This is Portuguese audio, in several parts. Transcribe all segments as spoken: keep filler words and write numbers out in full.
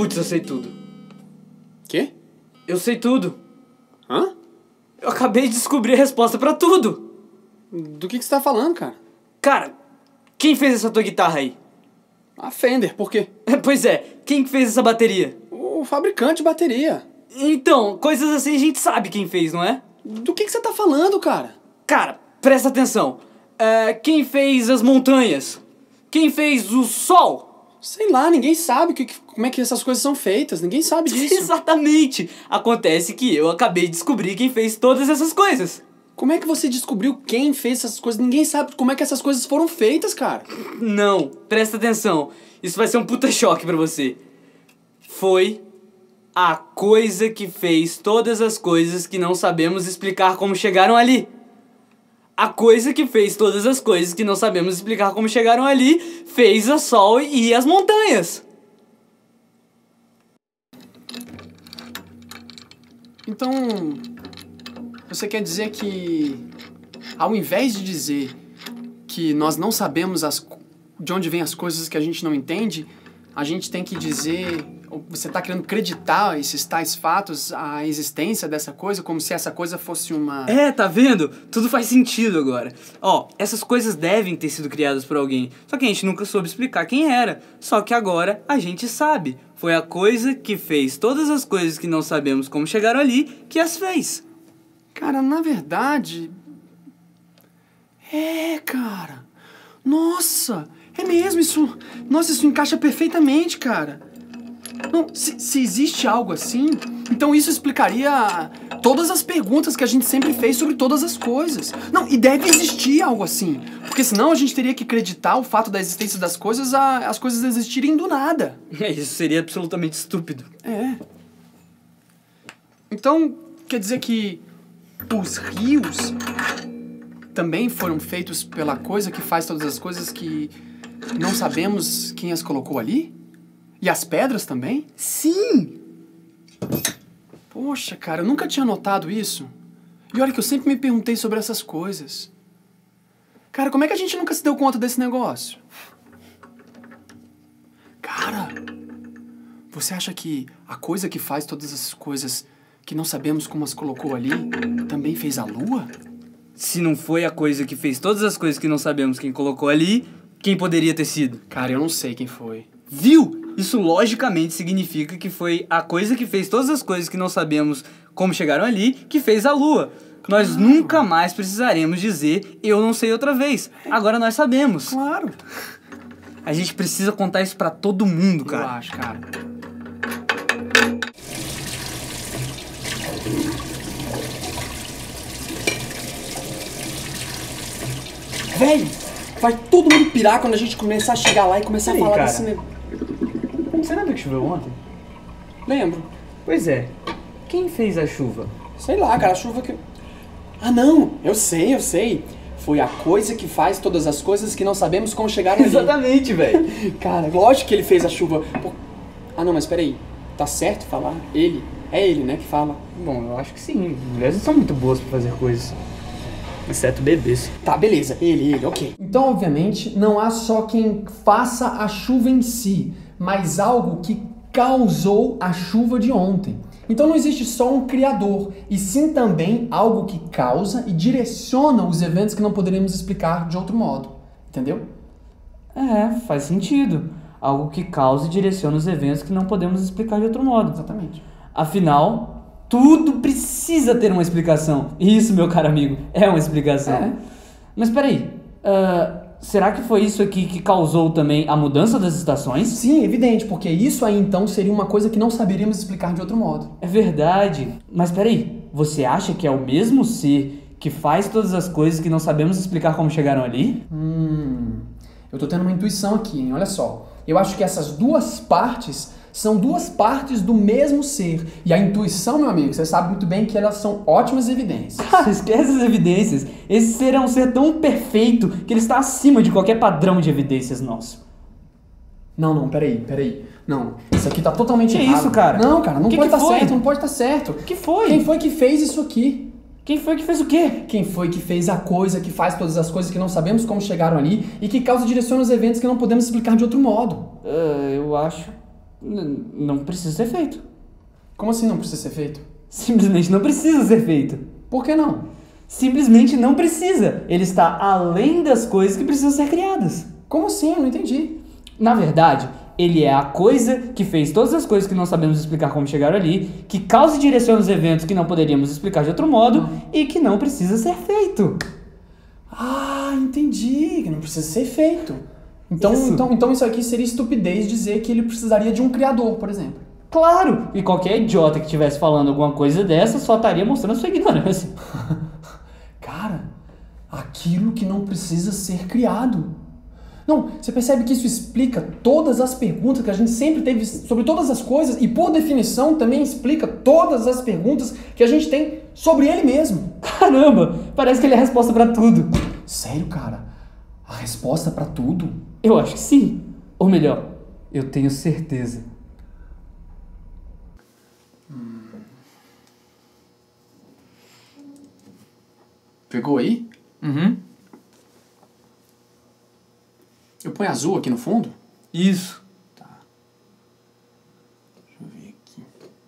Putz, eu sei tudo. Quê? Eu sei tudo. Hã? Eu acabei de descobrir a resposta pra tudo. Do que, que você tá falando, cara? Cara, quem fez essa tua guitarra aí? A Fender, por quê? Pois é, quem que fez essa bateria? O fabricante de bateria. Então, coisas assim a gente sabe quem fez, não é? Do que, que você tá falando, cara? Cara, presta atenção. É, quem fez as montanhas? Quem fez o sol? Sei lá, ninguém sabe que, como é que essas coisas são feitas. Ninguém sabe disso. Exatamente. Acontece que eu acabei de descobrir quem fez todas essas coisas. Como é que você descobriu quem fez essas coisas? Ninguém sabe como é que essas coisas foram feitas, cara. Não, presta atenção. Isso vai ser um puta choque pra você. Foi a coisa que fez todas as coisas que não sabemos explicar como chegaram ali. A coisa que fez todas as coisas que não sabemos explicar como chegaram ali fez o sol e as montanhas. Então, você quer dizer que, ao invés de dizer que nós não sabemos as, de onde vêm as coisas que a gente não entende, a gente tem que dizer, ou você está querendo acreditar esses tais fatos, a existência dessa coisa, como se essa coisa fosse uma... É, tá vendo? Tudo faz sentido agora. Ó, essas coisas devem ter sido criadas por alguém, só que a gente nunca soube explicar quem era. Só que agora a gente sabe. Foi a coisa que fez todas as coisas que não sabemos como chegaram ali que as fez. Cara, na verdade... É, cara. Nossa, é mesmo isso. Nossa, isso encaixa perfeitamente, cara. Não, se, se existe algo assim, então isso explicaria todas as perguntas que a gente sempre fez sobre todas as coisas. Não, e deve existir algo assim. Porque senão a gente teria que acreditar o fato da existência das coisas a as coisas existirem do nada. É, isso seria absolutamente estúpido. É. Então, quer dizer que os rios também foram feitos pela coisa que faz todas as coisas que não sabemos quem as colocou ali? E as pedras também? Sim! Poxa, cara, eu nunca tinha notado isso. E olha que eu sempre me perguntei sobre essas coisas. Cara, como é que a gente nunca se deu conta desse negócio? Cara, você acha que a coisa que faz todas essas coisas que não sabemos como as colocou ali também fez a lua? Se não foi a coisa que fez todas as coisas que não sabemos quem colocou ali, quem poderia ter sido? Cara, eu não sei quem foi. Viu? Isso logicamente significa que foi a coisa que fez todas as coisas que não sabemos como chegaram ali que fez a lua. Claro. Nós nunca mais precisaremos dizer eu não sei outra vez. Agora nós sabemos. Claro. A gente precisa contar isso pra todo mundo, cara. Eu acho, cara. Véi, vai todo mundo pirar quando a gente começar a chegar lá e começar Aí, a falar cara. desse negócio. Você lembra que choveu ontem? Lembro. Pois é. Quem fez a chuva? Sei lá, cara, a chuva que... Ah, não! Eu sei, eu sei. Foi a coisa que faz todas as coisas que não sabemos como chegaram ali. Exatamente, velho. Cara, lógico que ele fez a chuva. Pô... Ah, não, mas peraí. Tá certo falar? Ele? É ele, né, que fala. Bom, eu acho que sim. Mulheres não são muito boas pra fazer coisas. Exceto bebês. Tá, beleza. Ele, ele, ok. Então, obviamente, não há só quem faça a chuva em si, mas algo que causou a chuva de ontem. Então não existe só um criador, e sim também algo que causa e direciona os eventos que não poderíamos explicar de outro modo. Entendeu? É, faz sentido. Algo que causa e direciona os eventos que não podemos explicar de outro modo. Exatamente. Afinal, tudo precisa ter uma explicação. Isso, meu caro amigo, é uma explicação. É. Mas peraí, uh, será que foi isso aqui que causou também a mudança das estações? Sim, evidente, porque isso aí então seria uma coisa que não saberíamos explicar de outro modo. É verdade. Mas peraí, você acha que é o mesmo ser que faz todas as coisas que não sabemos explicar como chegaram ali? Hum, eu tô tendo uma intuição aqui, hein? Olha só. Eu acho que essas duas partes são duas partes do mesmo ser. E a intuição, meu amigo, você sabe muito bem que elas são ótimas evidências. Cara, esquece as evidências. Esse ser é um ser tão perfeito que ele está acima de qualquer padrão de evidências nosso. Não, não, peraí, peraí. Não, isso aqui tá totalmente Que errado. isso, cara? Não, cara, não Que pode que estar foi? certo, não pode estar certo. O que foi? Quem foi que fez isso aqui? Quem foi que fez o quê? Quem foi que fez a coisa que faz todas as coisas que não sabemos como chegaram ali e que causa e direciona os eventos que não podemos explicar de outro modo? Uh, eu acho N- não precisa ser feito. Como assim não precisa ser feito? Simplesmente não precisa ser feito. Por que não? Simplesmente não precisa. Ele está além das coisas que precisam ser criadas. Como assim? Eu não entendi. Na verdade, ele é a coisa que fez todas as coisas que não sabemos explicar como chegaram ali, que causa e direciona os eventos que não poderíamos explicar de outro modo Hum. e que não precisa ser feito. Ah, entendi. Que não precisa ser feito. Então Isso. então, então isso aqui seria estupidez dizer que ele precisaria de um criador, por exemplo. Claro! E qualquer idiota que estivesse falando alguma coisa dessa só estaria mostrando sua ignorância. Cara, aquilo que não precisa ser criado. Não, você percebe que isso explica todas as perguntas que a gente sempre teve sobre todas as coisas e, por definição, também explica todas as perguntas que a gente tem sobre ele mesmo. Caramba! Parece que ele é a resposta pra tudo. Sério, cara? A resposta pra tudo? Eu acho que sim. Ou melhor, eu tenho certeza. Pegou aí? Uhum. Eu ponho azul aqui no fundo? Isso. Deixa eu ver aqui.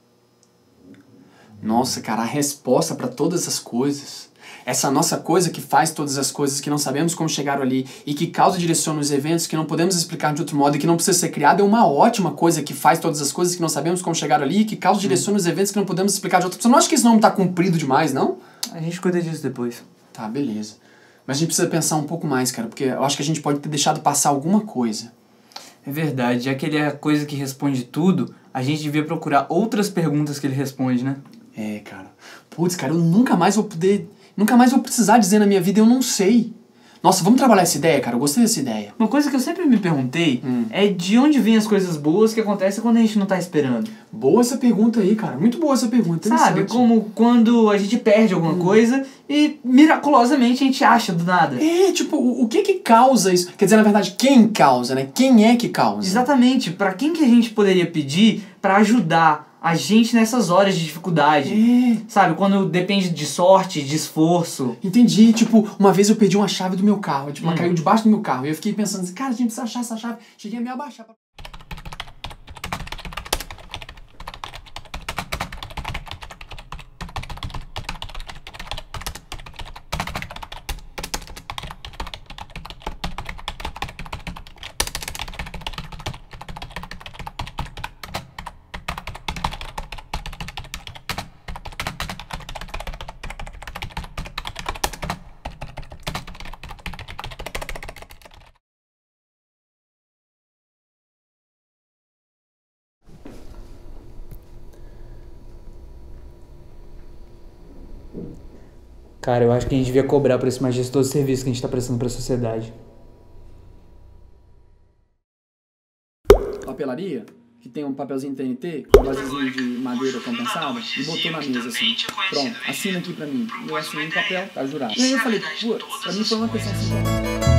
Nossa, cara, a resposta pra todas as coisas. Essa nossa coisa que faz todas as coisas que não sabemos como chegaram ali e que causa e direciona os eventos que não podemos explicar de outro modo e que não precisa ser criada é uma ótima coisa que faz todas as coisas que não sabemos como chegaram ali e que causa e direciona os eventos que não podemos explicar de outro modo. Você não acha que esse nome tá comprido demais, não? A gente cuida disso depois. Tá, beleza. Mas a gente precisa pensar um pouco mais, cara, porque eu acho que a gente pode ter deixado passar alguma coisa. É verdade, já que ele é a coisa que responde tudo, a gente devia procurar outras perguntas que ele responde, né? É, cara. Putz, cara, eu nunca mais vou poder... Nunca mais vou precisar dizer na minha vida, eu não sei. Nossa, vamos trabalhar essa ideia, cara? Eu gostei dessa ideia. Uma coisa que eu sempre me perguntei Hum. é de onde vêm as coisas boas que acontecem quando a gente não tá esperando. Boa essa pergunta aí, cara. Muito boa essa pergunta. Sabe, Interessante. como quando a gente perde alguma coisa e miraculosamente a gente acha do nada. É, tipo, o, o que que causa isso? Quer dizer, na verdade, quem causa, né? Quem é que causa? Exatamente, pra quem que a gente poderia pedir pra ajudar a gente nessas horas de dificuldade? É, Sabe, quando depende de sorte, de esforço. entendi. Tipo, uma vez eu perdi uma chave do meu carro. Tipo, ela Hum. caiu debaixo do meu carro. E eu fiquei pensando assim, cara, a gente precisa achar essa chave. Cheguei a me abaixar pra... Cara, eu acho que a gente devia cobrar por esse majestoso serviço que a gente tá prestando pra sociedade. papelaria, que tem um papelzinho T N T, com uma basezinha de madeira compensada, e botou na mesa assim, pronto, assina aqui pra mim. E eu assinei no papel, tá jurado. E aí eu falei, pô, pra mim foi uma questão assim,